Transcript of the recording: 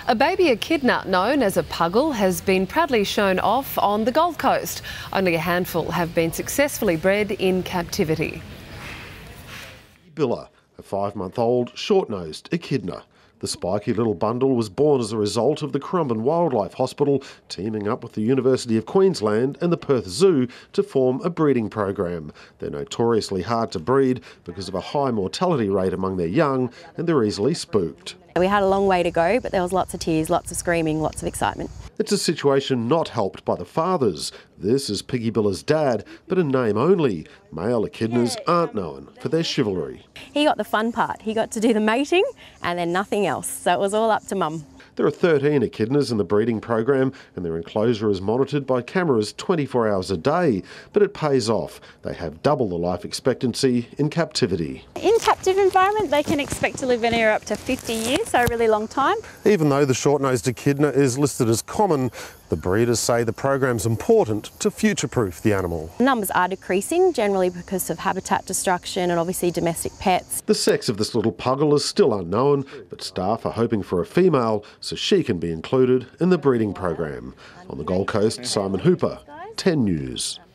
A baby echidna known as a Puggle has been proudly shown off on the Gold Coast. Only a handful have been successfully bred in captivity. Billa, a 5-month-old short-nosed echidna. The spiky little bundle was born as a result of the Currumbin Wildlife Hospital teaming up with the University of Queensland and the Perth Zoo to form a breeding program. They're notoriously hard to breed because of a high mortality rate among their young, and they're easily spooked. We had a long way to go, but there was lots of tears, lots of screaming, lots of excitement. It's a situation not helped by the fathers. This is Piggy Billa's dad, but in name only. Male echidnas aren't known for their chivalry. He got the fun part. He got to do the mating and then nothing else. So it was all up to Mum. There are 13 echidnas in the breeding program and their enclosure is monitored by cameras 24 hours a day. But it pays off. They have double the life expectancy in captivity. In captive environment, they can expect to live anywhere up to 50 years, so a really long time. Even though the short-nosed echidna is listed as common, the breeders say the program's important to future-proof the animal. Numbers are decreasing, generally because of habitat destruction and obviously domestic pets. The sex of this little Puggle is still unknown, but staff are hoping for a female so she can be included in the breeding program. On the Gold Coast, Simon Hooper, 10 News.